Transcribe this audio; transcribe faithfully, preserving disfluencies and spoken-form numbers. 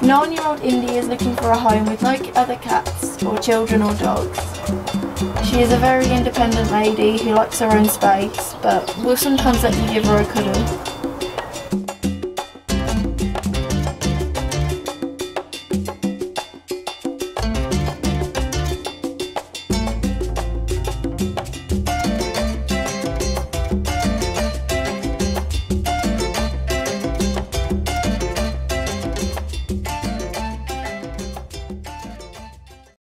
Nine-year-old Indi is looking for a home with no other cats or children or dogs. She is a very independent lady who likes her own space, but will sometimes let you give her a cuddle.